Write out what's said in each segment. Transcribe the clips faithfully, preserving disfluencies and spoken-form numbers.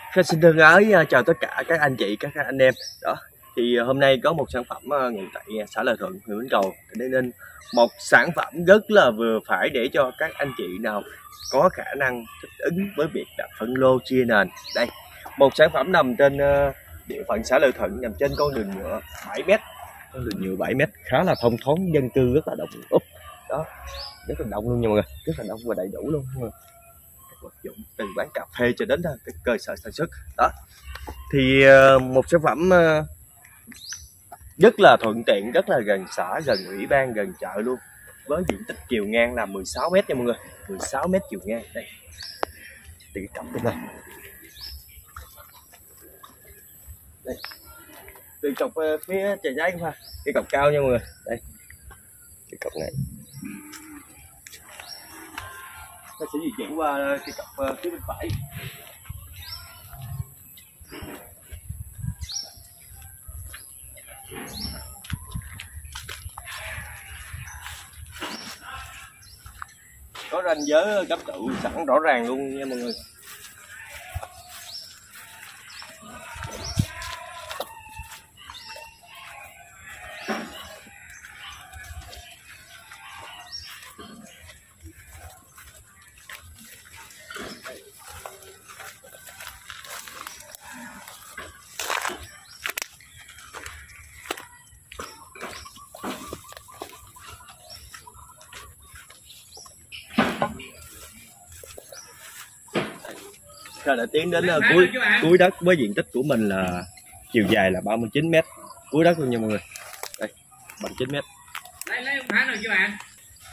Kha xin thân ái chào tất cả các anh chị, các anh em. Đó, thì hôm nay có một sản phẩm ngụ tại xã Lợi Thuận, huyện Bến Cầu, nên một sản phẩm rất là vừa phải để cho các anh chị nào có khả năng thích ứng với việc đặt phân lô chia nền. Đây, một sản phẩm nằm trên địa phận xã Lợi Thuận, nằm trên con đường nhựa bảy mét, con đường nhựa bảy mét khá là thông thoáng, dân cư rất là đông úp. Đó, rất là đông luôn nha mọi người, rất là đông và đầy đủ luôn. Vật dụng từ quán cà phê cho đến cái cơ sở sản xuất. Đó thì một sản phẩm rất là thuận tiện, rất là gần xã, gần ủy ban, gần chợ luôn, với diện tích chiều ngang là mười sáu mét nha mọi người, mười sáu mét chiều ngang. Đây, từ cái cổng bên này, đây, từ cọc phía trái trái qua cái cọc cao nha mọi người. Đây, cái cọc này nó sẽ di chuyển qua cái cặp phía bên phải. Có ranh giới cấp tự sẵn rõ ràng luôn nha mọi người. Kha đã tiến đến uh, cuối cuối đất với diện tích của mình là chiều dài là ba mươi chín mét, cuối đất luôn nha mọi người. Đây, ba mươi chín mét. Lấy lấy phá rồi các bạn.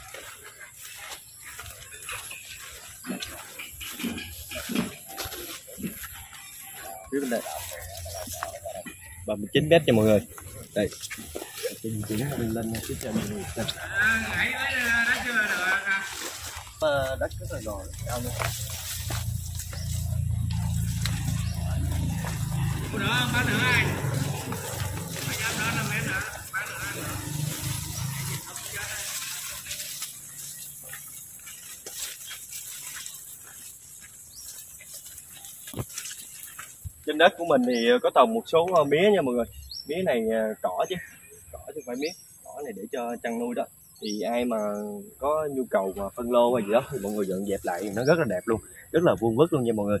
Phía bên đây ba mươi chín mét nha mọi người. Đây, chuyển lên lên phía trên mọi người xem. À, đất rất là gò, cao luôn. Nữa, bán nữa ai? Bán nữa năm mét nữa, bán nữa. Trên đất của mình thì có trồng một số mía nha mọi người. Mía này cỏ chứ, cỏ chứ không phải mía, cỏ này để cho chăn nuôi đó. Thì ai mà có nhu cầu mà phân lô hay gì đó thì mọi người dọn dẹp lại, nó rất là đẹp luôn, rất là vuông vức luôn nha mọi người.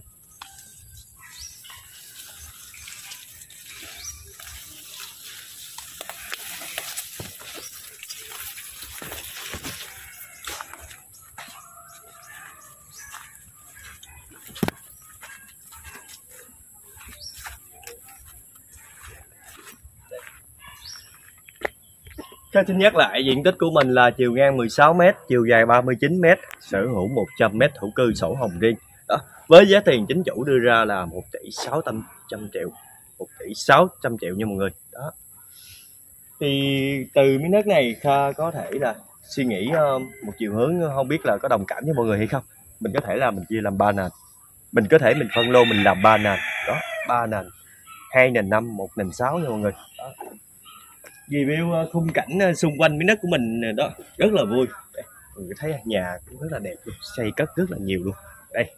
Kha xin nhắc lại, diện tích của mình là chiều ngang mười sáu mét, chiều dài ba mươi chín mét, sở hữu một trăm mét thổ cư sổ hồng riêng. Đó, với giá tiền chính chủ đưa ra là một tỷ sáu trăm triệu, một tỷ sáu trăm triệu nha mọi người. Đó. Thì từ miếng đất này Kha có thể là suy nghĩ một chiều hướng, không biết là có đồng cảm với mọi người hay không. Mình có thể là mình chia làm ba nền. Mình có thể mình phân lô mình làm ba nền. Đó, ba nền, hai nền năm, một nền sáu nha mọi người. Đó. Review khung cảnh xung quanh miếng đất của mình đó rất là vui. Đây, mình thấy nhà cũng rất là đẹp luôn, xây cất rất là nhiều luôn. Đây,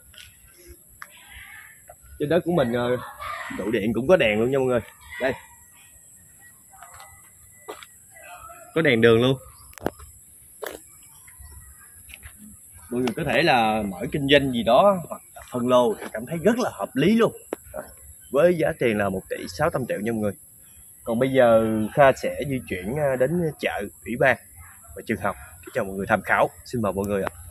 trên đất của mình trụ điện cũng có đèn luôn nha mọi người. Đây, có đèn đường luôn. Mọi người có thể là mở kinh doanh gì đó hoặc phân lô thì cảm thấy rất là hợp lý luôn. Với giá tiền là một tỷ sáu trăm triệu nha mọi người. Còn bây giờ Kha sẽ di chuyển đến chợ, ủy ban và trường học để cho mọi người tham khảo. Xin mời mọi người ạ.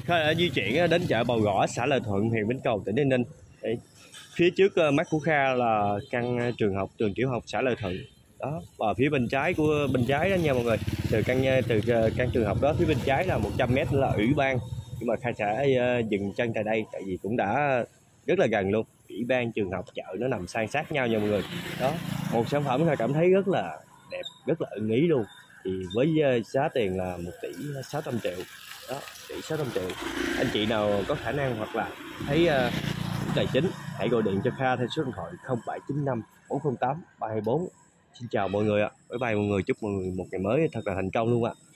Kha đã di chuyển đến chợ Bầu Gõ, xã Lợi Thuận, huyện Bến Cầu, tỉnh Tây Ninh. Để phía trước mắt của Kha là căn trường học, trường tiểu học xã Lợi Thuận. Đó, và phía bên trái của bên trái đó nha mọi người. Từ căn từ căn trường học đó, phía bên trái là một trăm mét nữa là ủy ban. Nhưng mà Kha sẽ dừng chân tại đây tại vì cũng đã rất là gần luôn. Ủy ban, trường học, chợ nó nằm san sát nhau nha mọi người. Đó, một sản phẩm Kha cảm thấy rất là đẹp, rất là ưng ý luôn. Thì với giá tiền là một tỷ sáu trăm triệu. Đó, tỷ sáu trăm triệu. Anh chị nào có khả năng hoặc là thấy uh, tài chính, hãy gọi điện cho Kha theo số điện thoại không bảy chín năm bốn không tám ba hai bốn. Xin chào mọi người ạ. Bye bye mọi người, chúc mọi người một ngày mới thật là thành công luôn ạ.